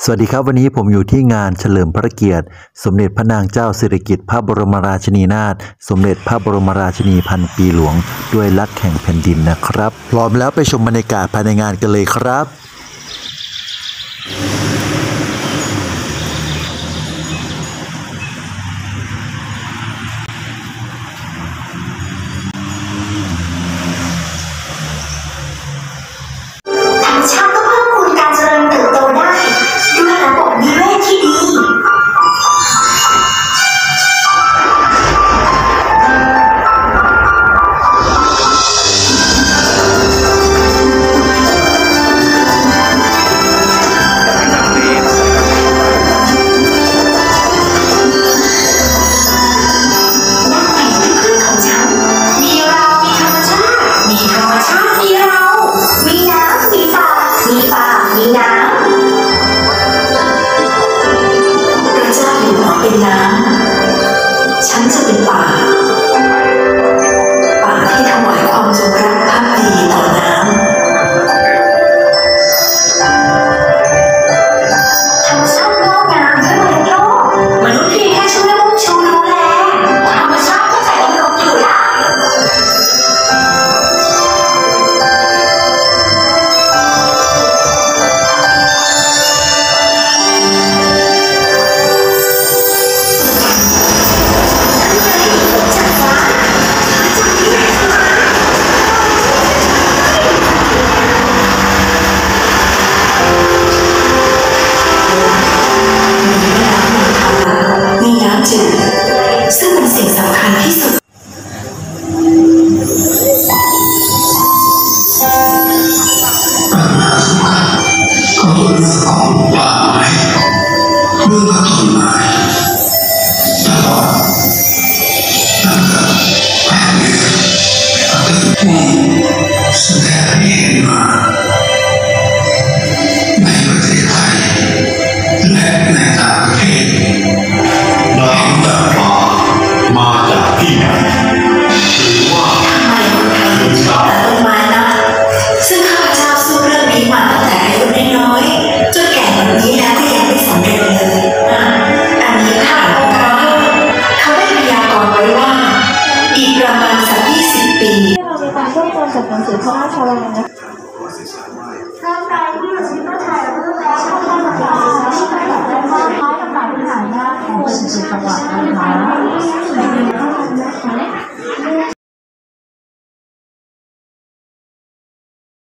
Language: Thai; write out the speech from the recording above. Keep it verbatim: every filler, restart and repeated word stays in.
สวัสดีครับวันนี้ผมอยู่ที่งานเฉลิมพระเกียรติสมเด็จพระนางเจ้าสิริกิติ์พระบรมราชินีนาถสมเด็จพระบรมราชินีพันปีหลวงด้วยรักแห่งแผ่นดินนะครับพร้อมแล้วไปชมบรรยากาศภายในงานกันเลยครับเป็นน้ำฉันจะเป็นป่าป่าที่ถวายความจงรักภักดีต่อน้ำธรรมชาติงดงามขึ้นในโลกมนุษย์เพียงแค่ช่วยมุ่งชูดูแลธรรมชาติก็จะดำรงอยู่ได้ซึ่งเป็นสิ่งสำคัญที่สุดปัญหาสำคัญก็คือเรื่องของป่าไม้เรื่องของต้นไม้ตลอดตั้งแต่แผ่นดินที่แสดงให้เห็นมาในประเทศไทยและในต่างประเทศเราเห็นแบบป่ามาจากที่ไหนหรือว่าทำไมคนไทยถึงชอบแต่ต้นไม้นะซึ่งข้าพเจ้าสู้เรื่องนี้มาตั้งแต่อายุน้อยๆจนแก่แบบนี้แล้วก็ยังไม่สำเร็จเลยอันนี้ข้าพเจ้าเขาได้พยากรณ์ไว้ว่าอีกประมาณสักยี่สิบปีเรามีการรวบรวมจากหนังสือพระราชวังนะคะร่างกายที่อยู่ที่ก็ถ่ายรูปแล้วก็ได้มาจากสิ่งที่ถ่ายได้ว่าไม้ต่างๆที่หายากของเป็นจังหวัดนะคะ